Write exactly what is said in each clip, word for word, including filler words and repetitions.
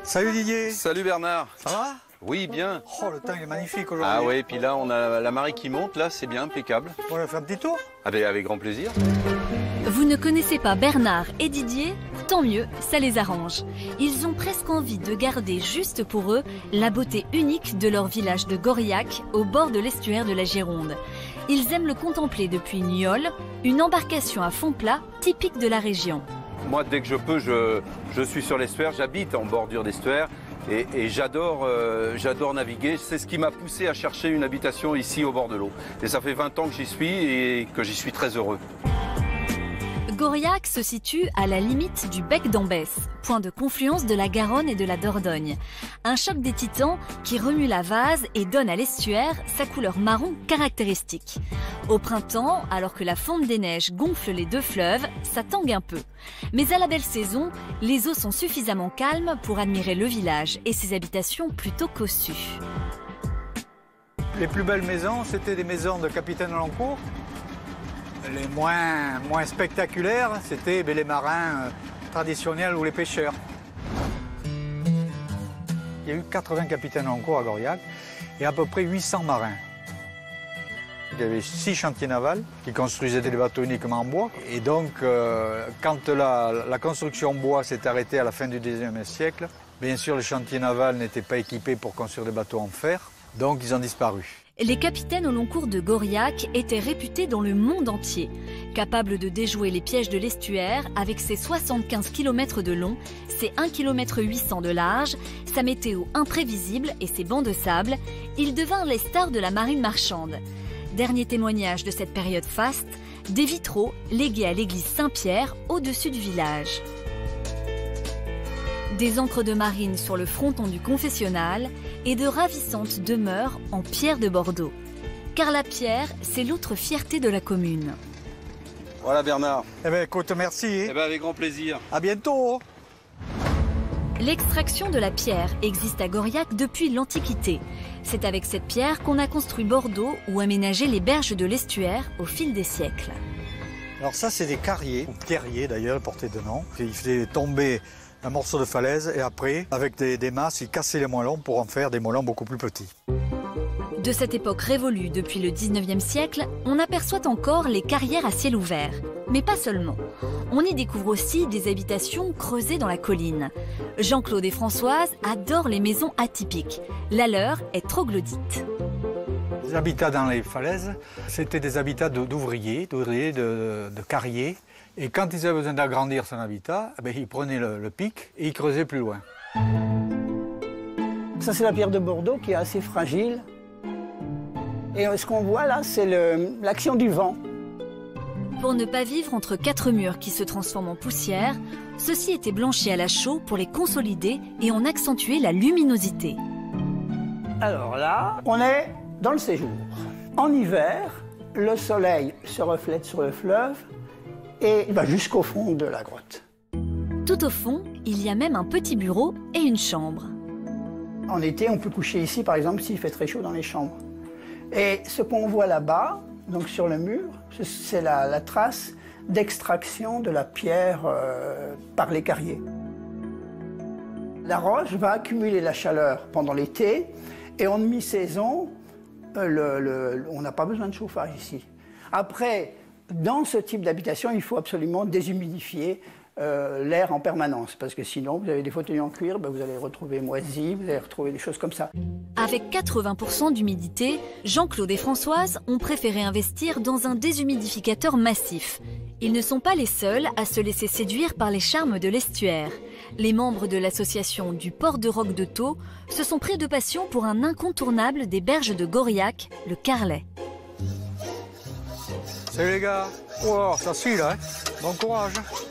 Salut Didier. Salut Bernard. Ça va? Oui, bien. Oh, le temps il est magnifique aujourd'hui. Ah oui, puis là on a la marée qui monte, là c'est bien, impeccable. On va faire un petit tour? Ah ben, avec grand plaisir. Vous ne connaissez pas Bernard et Didier? Tant mieux, ça les arrange. Ils ont presque envie de garder juste pour eux la beauté unique de leur village de Goriac, au bord de l'estuaire de la Gironde. Ils aiment le contempler depuis Nieul, une embarcation à fond plat typique de la région. Moi, dès que je peux, je, je suis sur l'estuaire, j'habite en bordure d'estuaire et, et j'adore euh, j'adore naviguer. C'est ce qui m'a poussé à chercher une habitation ici au bord de l'eau. Et ça fait vingt ans que j'y suis et que j'y suis très heureux. Goriac se situe à la limite du bec d'Ambès, point de confluence de la Garonne et de la Dordogne. Un choc des titans qui remue la vase et donne à l'estuaire sa couleur marron caractéristique. Au printemps, alors que la fonte des neiges gonfle les deux fleuves, ça tangue un peu. Mais à la belle saison, les eaux sont suffisamment calmes pour admirer le village et ses habitations plutôt cossues. Les plus belles maisons, c'était des maisons de capitaine Lencourt. Les moins, moins spectaculaires, c'était ben, les marins euh, traditionnels ou les pêcheurs. Il y a eu quatre-vingts capitaines en cours à Goriac et à peu près huit cents marins. Il y avait six chantiers navals qui construisaient des bateaux uniquement en bois. Et donc, euh, quand la, la construction bois s'est arrêtée à la fin du dix-neuvième siècle, bien sûr, les chantiers navals n'étaient pas équipés pour construire des bateaux en fer, donc ils ont disparu. Les capitaines au long cours de Goriac étaient réputés dans le monde entier, capables de déjouer les pièges de l'estuaire avec ses soixante-quinze kilomètres de long, ses un virgule huit cents kilomètres de large, sa météo imprévisible et ses bancs de sable. Ils devinrent les stars de la marine marchande. Dernier témoignage de cette période faste, des vitraux légués à l'église Saint-Pierre au-dessus du village. Des ancres de marine sur le fronton du confessionnal et de ravissantes demeures en pierre de Bordeaux. Car la pierre, c'est l'autre fierté de la commune. Voilà Bernard. Eh bien écoute, merci. Eh ben, avec grand plaisir. À bientôt. L'extraction de la pierre existe à Goriac depuis l'Antiquité. C'est avec cette pierre qu'on a construit Bordeaux ou aménagé les berges de l'estuaire au fil des siècles. Alors ça, c'est des carriers, ou pierriers d'ailleurs, portés de nom. Ils faisaient tomber un morceau de falaise et après, avec des, des masses, ils cassaient les moellons pour en faire des moellons beaucoup plus petits. De cette époque révolue depuis le dix-neuvième siècle, on aperçoit encore les carrières à ciel ouvert. Mais pas seulement. On y découvre aussi des habitations creusées dans la colline. Jean-Claude et Françoise adorent les maisons atypiques. La leur est troglodyte. Les habitats dans les falaises, c'était des habitats d'ouvriers, d'ouvriers, de, de carriers. Et quand ils avaient besoin d'agrandir son habitat, eh bien, ils prenaient le, le pic et ils creusaient plus loin. Ça, c'est la pierre de Bordeaux qui est assez fragile. Et ce qu'on voit là, c'est l'action du vent. Pour ne pas vivre entre quatre murs qui se transforment en poussière, ceux-ci étaient blanchis à la chaux pour les consolider et en accentuer la luminosité. Alors là, on est dans le séjour. En hiver, le soleil se reflète sur le fleuve et va jusqu'au fond de la grotte. Tout au fond, il y a même un petit bureau et une chambre. En été, on peut coucher ici, par exemple, s'il fait très chaud dans les chambres. Et ce qu'on voit là-bas, donc sur le mur, c'est la, la trace d'extraction de la pierre euh, par les carriers. La roche va accumuler la chaleur pendant l'été et en demi-saison, euh, le, le, on n'a pas besoin de chauffage ici. Après, dans ce type d'habitation, il faut absolument déshumidifier euh, l'air en permanence, parce que sinon, vous avez des fauteuils en cuir, ben vous allez retrouver moisi, vous allez retrouver des choses comme ça. Avec quatre-vingts pour cent d'humidité, Jean-Claude et Françoise ont préféré investir dans un déshumidificateur massif. Ils ne sont pas les seuls à se laisser séduire par les charmes de l'estuaire. Les membres de l'association du Port de Roque de Thau se sont pris de passion pour un incontournable des berges de Goriac, le carlet. Salut les gars. Oh, ça suit là, hein. Bon courage.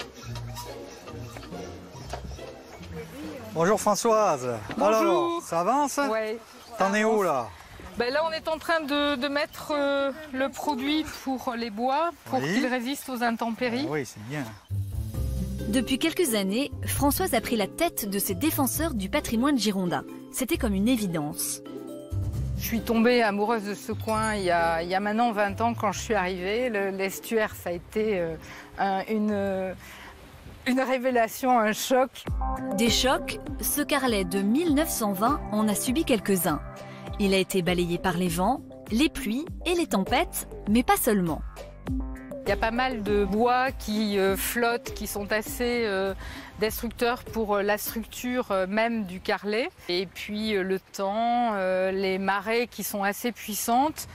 Bonjour Françoise. Bonjour. Alors, ça avance? Ouais. T'en es où là? Ben là, on est en train de, de mettre euh, le produit pour les bois, pour Oui. qu'ils résistent aux intempéries. Ah oui, c'est bien. Depuis quelques années, Françoise a pris la tête de ces défenseurs du patrimoine girondin. C'était comme une évidence. Je suis tombée amoureuse de ce coin il y a, il y a maintenant vingt ans quand je suis arrivée. L'estuaire, ça a été euh, un, une, euh, Une révélation, un choc. Des chocs, ce carlet de mille neuf cent vingt en a subi quelques-uns. Il a été balayé par les vents, les pluies et les tempêtes, mais pas seulement. Il y a pas mal de bois qui euh, flottent, qui sont assez euh, destructeurs pour euh, la structure euh, même du carlet. Et puis euh, le temps, euh, les marées qui sont assez puissantes.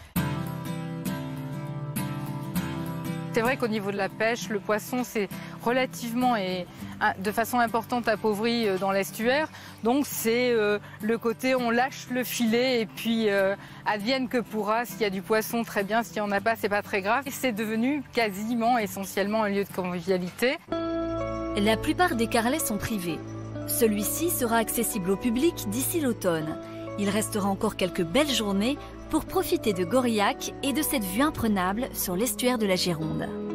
C'est vrai qu'au niveau de la pêche, le poisson c'est relativement et de façon importante appauvri dans l'estuaire. Donc c'est euh, le côté on lâche le filet et puis euh, advienne que pourra. S'il y a du poisson, très bien. S'il n'y en a pas, c'est pas très grave. Et c'est devenu quasiment essentiellement un lieu de convivialité. La plupart des carlets sont privés. Celui-ci sera accessible au public d'ici l'automne. Il restera encore quelques belles journées pour profiter de Gauriac et de cette vue imprenable sur l'estuaire de la Gironde.